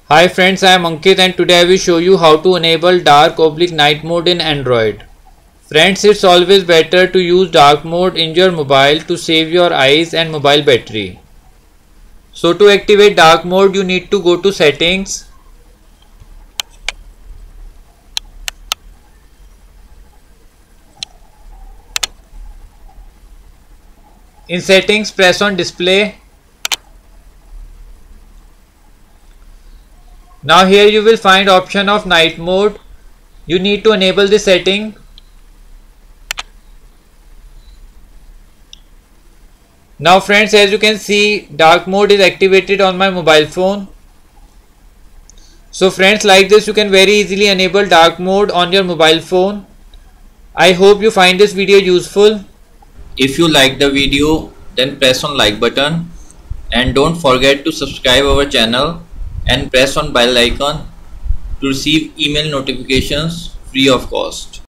Hi friends, I am Ankit and today I will show you how to enable dark/night mode in Android. Friends, it's always better to use dark mode in your mobile to save your eyes and mobile battery. So to activate dark mode, you need to go to settings. In settings, press on display. Now here you will find option of night mode. You need to enable the setting. Now friends, as you can see, dark mode is activated on my mobile phone. So friends, like this you can very easily enable dark mode on your mobile phone. I hope you find this video useful. If you like the video, then press on like button and don't forget to subscribe our channel and press on bell icon to receive email notifications free of cost.